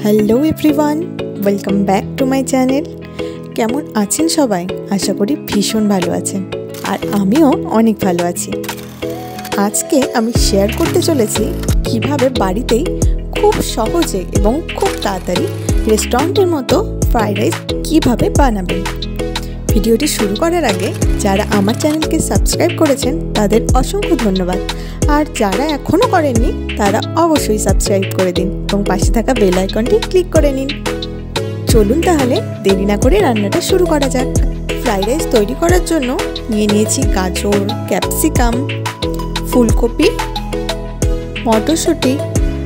Hello everyone, welcome back to my channel. কেমন আছেন সবাই? আশা করি ভীষণ ভালো আছেন, আর আমিও অনেক ভালো আছি। আজকে আমি শেয়ার করতে চলেছি কিভাবে বাড়িতেই খুব সহজে এবং খুব তাড়াতাড়ি রেস্টুরেন্টের মতো ফ্রাইড রাইস কীভাবে বানাবেন। ভিডিওটি শুরু করার আগে যারা আমার চ্যানেলকে সাবস্ক্রাইব করেছেন তাদের অসংখ্য ধন্যবাদ, আর যারা এখনও করেননি তারা অবশ্যই সাবস্ক্রাইব করে দিন এবং পাশে থাকা বেল আইকনটি ক্লিক করে নিন। চলুন তাহলে দেরি না করে রান্নাটা শুরু করা যাক। ফ্রাইড রাইস তৈরি করার জন্য নিয়ে নিয়েছি গাজর, ক্যাপসিকাম, ফুলকপি, মটরশুঁটি,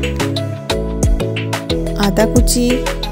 আদা কুচি,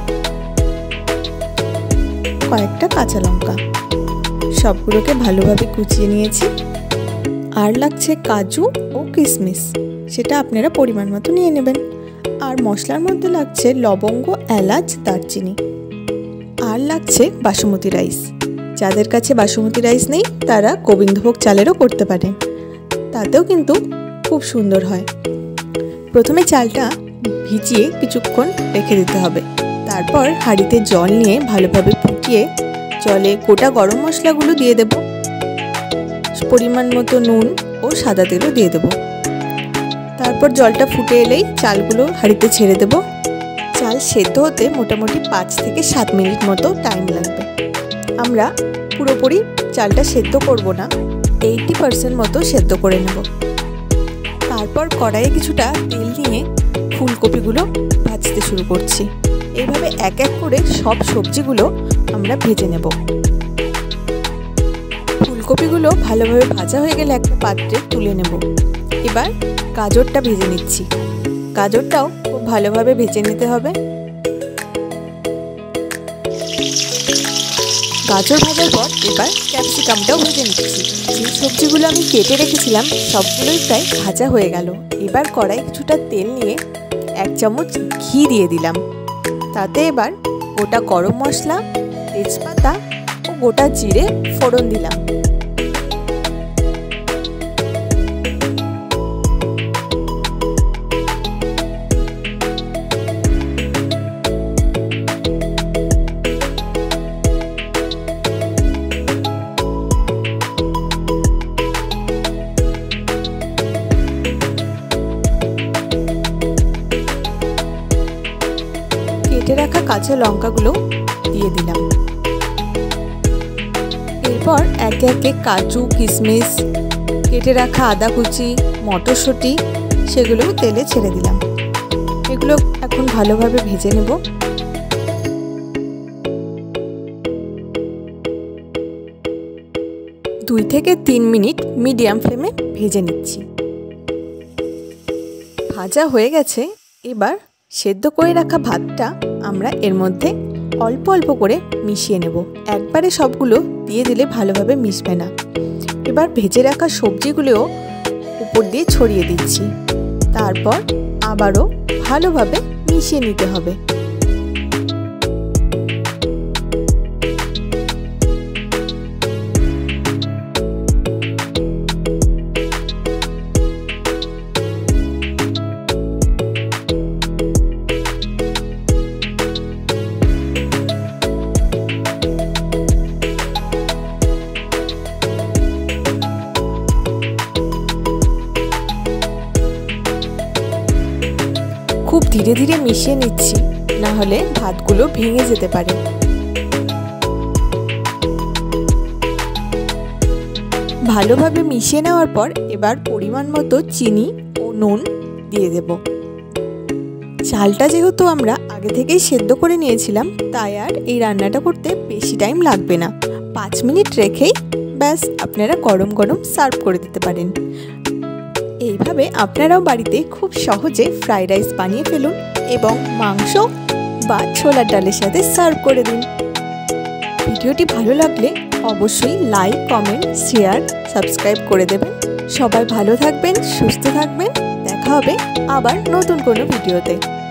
কয়েকটা কাঁচা লঙ্কা। সবগুলোকে ভালোভাবে কুচিয়ে নিয়েছি। আর লাগছে কাজু ও কিশমিশ, সেটা আপনারা পরিমাণ মতো নিয়ে নেবেন। আর মশলার মধ্যে লাগছে লবঙ্গ, এলাচ, দারচিনি। আর লাগছে বাসমতি রাইস। যাদের কাছে বাসমতি রাইস নেই তারা গোবিন্দভোগ চালেরও করতে পারেন, তাতেও কিন্তু খুব সুন্দর হয়। প্রথমে চালটা ভিজিয়ে কিছুক্ষণ রেখে দিতে হবে। তারপর হাঁড়িতে জল নিয়ে ভালোভাবে ফুটিয়ে জলে গোটা গরম মশলাগুলো দিয়ে দেব, পরিমাণ মতো নুন ও সাদা তেলও দিয়ে দেব। তারপর জলটা ফুটে এলেই চালগুলো হাঁড়িতে ছেড়ে দেব। চাল সেদ্ধ হতে মোটামুটি 5 থেকে 7 মিনিট মতো টাইম লাগবে। আমরা পুরোপুরি চালটা সেদ্ধ করব না, 80% মতো সেদ্ধ করে নেব। তারপর কড়াইয়ে কিছুটা তেল নিয়ে ফুলকপিগুলো ভাজতে শুরু করছি। এইভাবে এক এক করে সব সবজিগুলো আমরা ভেজে নেব। ফুলকপিগুলো ভালোভাবে ভাজা হয়ে গেলে একটা পাত্রে তুলে নেব। এবার গাজরটা ভেজে নিচ্ছি। গাজরটাও খুব ভালোভাবে ভেজে নিতে হবে। গাজর ভাজার পর এবার ক্যাপসিকামটাও ভেজে নিচ্ছি। যে সবজিগুলো আমি কেটে রেখেছিলাম সবগুলোই প্রায় ভাজা হয়ে গেল। এবার কড়াই কিছুটা তেল নিয়ে 1 চামচ ঘি দিয়ে দিলাম। তাতে এবার গোটা গরম মশলা, তেজপাতা ও গোটা জিরে ফোড়ন দিলাম। কেটে রাখা কাঁচা লঙ্কাগুলো দিয়ে দিলাম। এরপর একে একে কাজু, কিশমিশ, কেটে রাখা আদা কুচি, মটরশুঁটি সেগুলো তেলে ছেড়ে দিলাম। এগুলো এখন ভালোভাবে ভেজে নেব। দুই থেকে 3 মিনিট মিডিয়াম ফ্লেমে ভেজে নিচ্ছি। ভাজা হয়ে গেছে। এবার সেদ্ধ করে রাখা ভাতটা আমরা এর মধ্যে অল্প অল্প করে মিশিয়ে নেব। একবারে সবগুলো দিয়ে দিলে ভালোভাবে মিশবে না। এবার ভেজে রাখা সবজিগুলোও উপর দিয়ে ছড়িয়ে দিচ্ছি। তারপর আবারও ভালোভাবে মিশিয়ে নিতে হবে। খুব ধীরে ধীরে মিশিয়ে নিচ্ছি, না হলে ভাতগুলো ভেঙে যেতে পারে। ভালোভাবে মিশিয়ে নেওয়ার পর এবার পরিমাণ মতো চিনি ও নুন দিয়ে দেব। চালটা যেহেতু আমরা আগে থেকেই সেদ্ধ করে নিয়েছিলাম, তাই আর এই রান্নাটা করতে বেশি টাইম লাগবে না। 5 মিনিট রেখেই ব্যাস আপনারা গরম গরম সার্ভ করে দিতে পারেন। এইভাবে আপনারাও বাড়িতে খুব সহজে ফ্রাইড রাইস বানিয়ে ফেলুন এবং মাংস বা ছোলার ডালের সাথে সার্ভ করে দিন। ভিডিওটি ভালো লাগলে অবশ্যই লাইক, কমেন্ট, শেয়ার, সাবস্ক্রাইব করে দেবেন। সবাই ভালো থাকবেন, সুস্থ থাকবেন। দেখা হবে আবার নতুন কোনো ভিডিওতে।